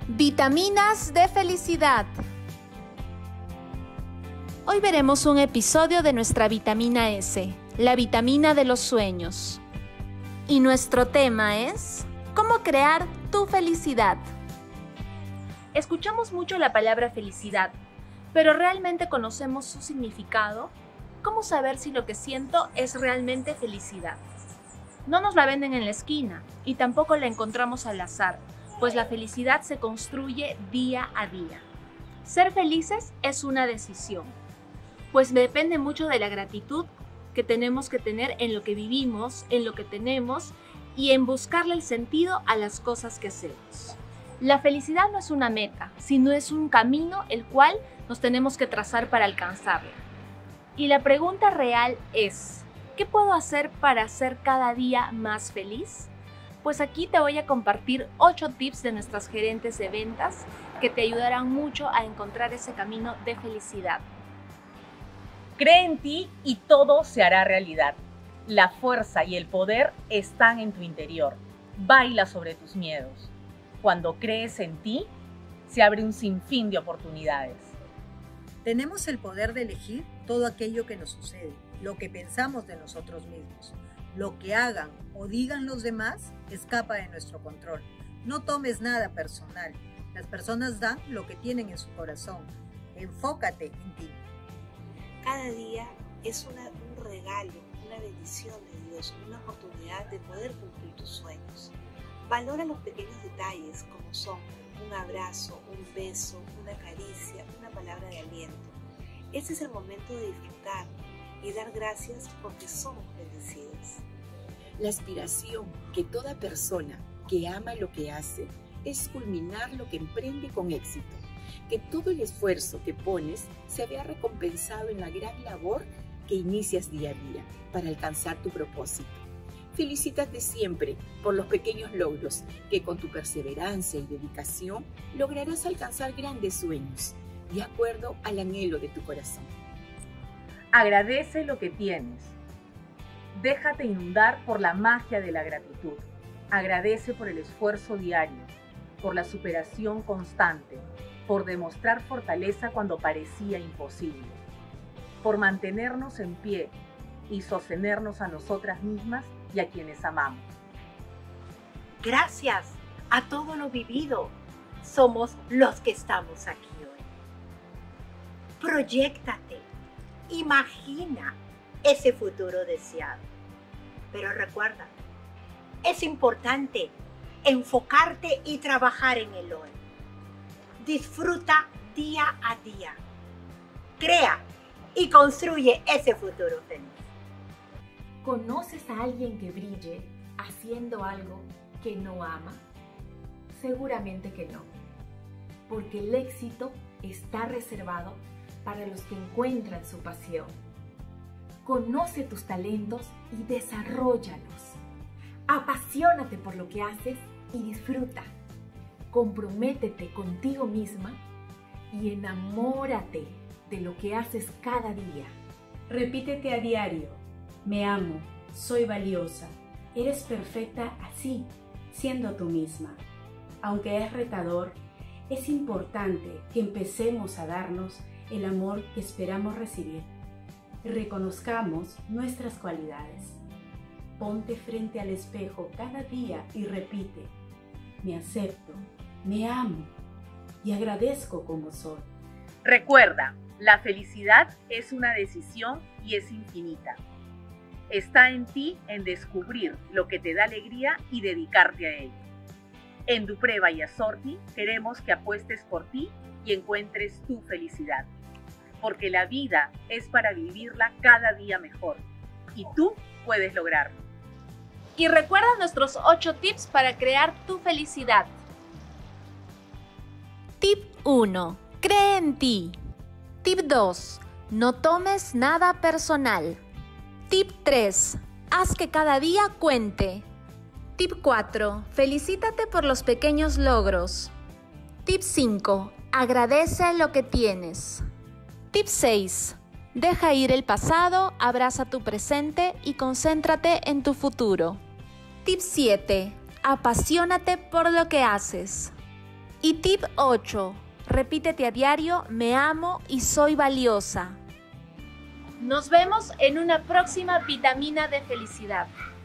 Vitaminas de felicidad. Hoy veremos un episodio de nuestra vitamina S, la vitamina de los sueños. Y nuestro tema es ¿cómo crear tu felicidad? Escuchamos mucho la palabra felicidad, pero ¿realmente conocemos su significado? ¿Cómo saber si lo que siento es realmente felicidad? No nos la venden en la esquina y tampoco la encontramos al azar, pues la felicidad se construye día a día. Ser felices es una decisión, pues depende mucho de la gratitud que tenemos que tener en lo que vivimos, en lo que tenemos y en buscarle el sentido a las cosas que hacemos. La felicidad no es una meta, sino es un camino el cual nos tenemos que trazar para alcanzarla. Y la pregunta real es, ¿qué puedo hacer para ser cada día más feliz? Pues aquí te voy a compartir 8 tips de nuestras gerentes de ventas que te ayudarán mucho a encontrar ese camino de felicidad. Cree en ti y todo se hará realidad. La fuerza y el poder están en tu interior. Baila sobre tus miedos. Cuando crees en ti, se abre un sinfín de oportunidades. Tenemos el poder de elegir todo aquello que nos sucede, lo que pensamos de nosotros mismos. Lo que hagan o digan los demás escapa de nuestro control. No tomes nada personal. Las personas dan lo que tienen en su corazón. Enfócate en ti. Cada día es un regalo, una bendición de Dios, una oportunidad de poder cumplir tus sueños. Valora los pequeños detalles como son un abrazo, un beso, una caricia, una palabra de aliento. Este es el momento de disfrutar y dar gracias porque somos bendecidos. La aspiración que toda persona que ama lo que hace es culminar lo que emprende con éxito. Que todo el esfuerzo que pones se vea recompensado en la gran labor que inicias día a día para alcanzar tu propósito. Felicítate siempre por los pequeños logros que con tu perseverancia y dedicación lograrás alcanzar grandes sueños, de acuerdo al anhelo de tu corazón. Agradece lo que tienes. Déjate inundar por la magia de la gratitud. Agradece por el esfuerzo diario, por la superación constante, por demostrar fortaleza cuando parecía imposible, por mantenernos en pie y sostenernos a nosotras mismas y a quienes amamos. Gracias a todo lo vivido, somos los que estamos aquí hoy. Proyéctate, imagina ese futuro deseado. Pero recuerda, es importante enfocarte y trabajar en el hoy. Disfruta día a día. Crea y construye ese futuro feliz. ¿Conoces a alguien que brille haciendo algo que no ama? Seguramente que no, porque el éxito está reservado para los que encuentran su pasión. Conoce tus talentos y desarróllalos. Apasionate por lo que haces y disfruta. Comprométete contigo misma y enamórate de lo que haces cada día. Repítete a diario: me amo, soy valiosa, eres perfecta así, siendo tú misma. Aunque es retador, es importante que empecemos a darnos el amor que esperamos recibir. Reconozcamos nuestras cualidades. Ponte frente al espejo cada día y repite: me acepto, me amo y agradezco como soy. Recuerda, la felicidad es una decisión y es infinita. Está en ti en descubrir lo que te da alegría y dedicarte a ello. En Dupreva y Assorti queremos que apuestes por ti y encuentres tu felicidad. Porque la vida es para vivirla cada día mejor. Y tú puedes lograrlo. Y recuerda nuestros 8 tips para crear tu felicidad. Tip 1. Cree en ti. Tip 2. No tomes nada personal. Tip 3. Haz que cada día cuente. Tip 4. Felicítate por los pequeños logros. Tip 5. Agradece lo que tienes. Tip 6. Deja ir el pasado, abraza tu presente y concéntrate en tu futuro. Tip 7. Apasionate por lo que haces. Y tip 8. Repítete a diario, me amo y soy valiosa. Nos vemos en una próxima vitamina de felicidad.